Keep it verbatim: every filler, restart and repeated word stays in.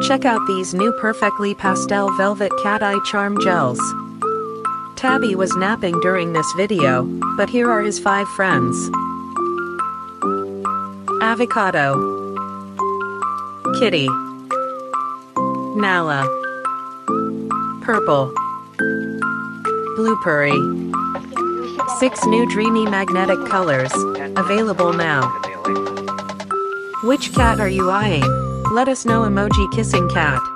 Check out these new Purrrfectly Pastel Velvet Cat Eye Charm Gels. Tabby was napping during this video, but here are his five friends. Avocado, Kitty, Nala, Purple, Blueberry. Six new dreamy magnetic colors, available now. Which cat are you eyeing? Let us know. Emoji kissing cat.